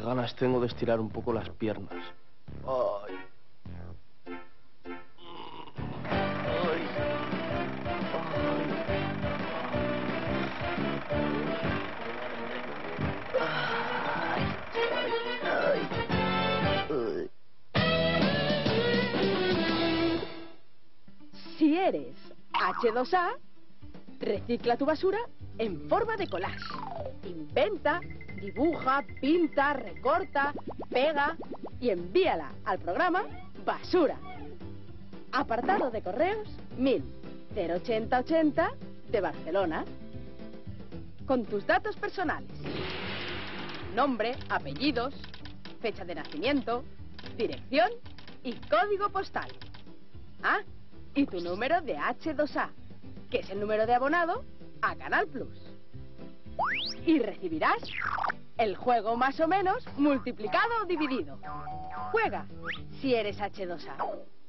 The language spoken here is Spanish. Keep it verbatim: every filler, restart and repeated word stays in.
ganas tengo de estirar un poco las piernas. Ay. Ay. Ay. Ay. Si eres hache dos a, recicla tu basura en forma de collage. Inventa, dibuja, pinta, recorta, pega y envíala al programa Basura. Apartado de correos mil cero ochenta ochenta de Barcelona. Con tus datos personales. Nombre, apellidos, fecha de nacimiento, dirección y código postal. Ah, y tu número de hache dos a, que es el número de abonado a Canal Plus. Y recibirás el juego más o menos multiplicado o dividido. Juega si eres hache dos a.